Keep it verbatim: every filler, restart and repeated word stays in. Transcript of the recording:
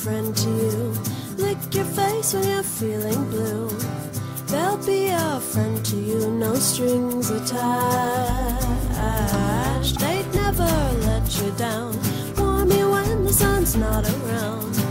friend to you. Lick your face when you're feeling blue. They'll be a friend to you, no strings attached. They'd never let you down, warm you when the sun's not around.